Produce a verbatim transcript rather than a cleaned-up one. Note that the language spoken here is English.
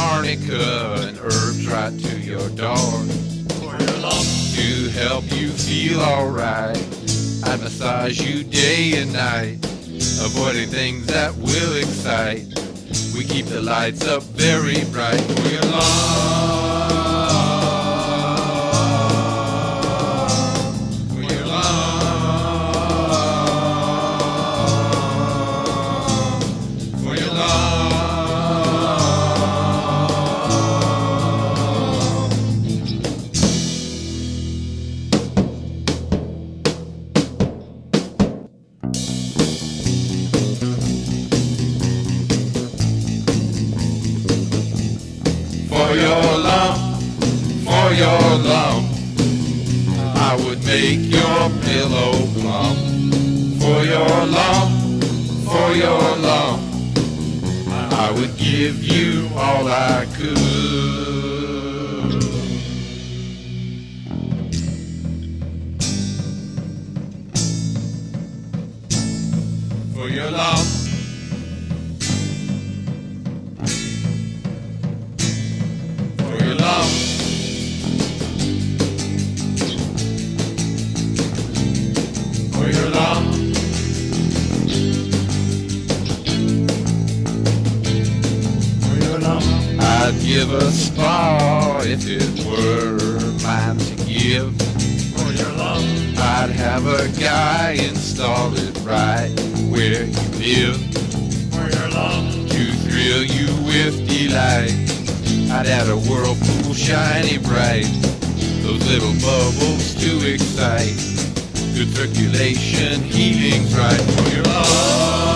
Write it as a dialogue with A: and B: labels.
A: arnica and herbs right to your door.
B: For your love.
A: To help you feel alright, I massage you day and night, avoiding things that will excite. We keep the lights up very bright for your love. For your love. For your love. For your love, for your love, I would make your pillow plump. For your love, for your love, I would give you all I could. For your love. For your love. For your love. For your love. I'd give a spa if it were mine to give.
B: For your love.
A: I'd have a guy install it right where you live.
B: For your love.
A: To thrill you with delight, I'd add a whirlpool shiny bright, those little bubbles to excite, good circulation, healing's right for your love.